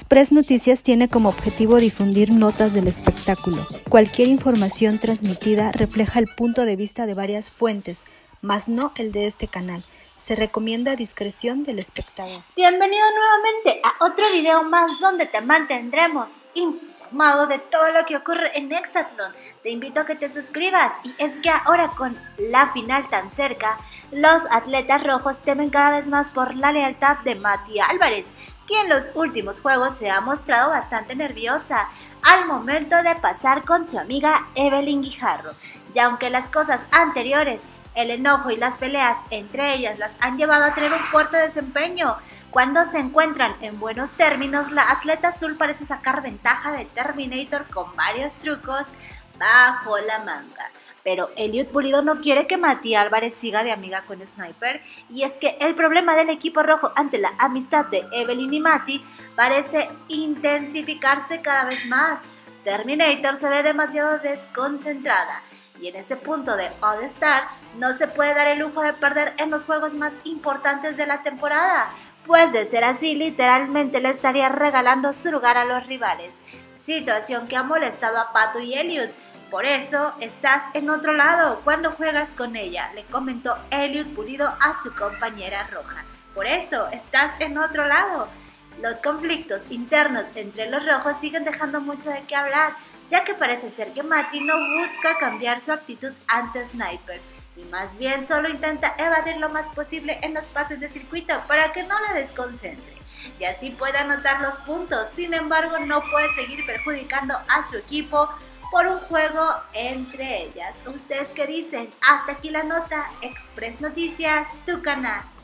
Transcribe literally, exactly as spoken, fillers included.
Express Noticias tiene como objetivo difundir notas del espectáculo. Cualquier información transmitida refleja el punto de vista de varias fuentes, mas no el de este canal. Se recomienda discreción del espectador. Bienvenido nuevamente a otro video más donde te mantendremos informado de todo lo que ocurre en Hexatlón. Te invito a que te suscribas, y es que ahora con la final tan cerca, los atletas rojos temen cada vez más por la lealtad de Mati Álvarez, quien en los últimos juegos se ha mostrado bastante nerviosa al momento de pasar con su amiga Evelyn Guijarro. Y aunque las cosas anteriores, el enojo y las peleas entre ellas las han llevado a tener un fuerte desempeño, cuando se encuentran en buenos términos, la atleta azul parece sacar ventaja de Terminator con varios trucos bajo la manga. Pero Eliud Pulido no quiere que Mati Álvarez siga de amiga con Sniper, y es que el problema del equipo rojo ante la amistad de Evelyn y Mati parece intensificarse cada vez más. Terminator se ve demasiado desconcentrada, y en ese punto de All Star no se puede dar el lujo de perder en los juegos más importantes de la temporada, pues de ser así literalmente le estaría regalando su lugar a los rivales, situación que ha molestado a Pato y Eliud. Por eso estás en otro lado cuando juegas con ella, le comentó Eliud Pulido a su compañera roja. Por eso estás en otro lado. Los conflictos internos entre los rojos siguen dejando mucho de qué hablar, ya que parece ser que Mati no busca cambiar su actitud ante Sniper, y más bien solo intenta evadir lo más posible en los pases de circuito para que no le desconcentre y así pueda anotar los puntos. Sin embargo, no puede seguir perjudicando a su equipo por un juego entre ellas. ¿Ustedes qué dicen? Hasta aquí la nota. Express Noticias, tu canal.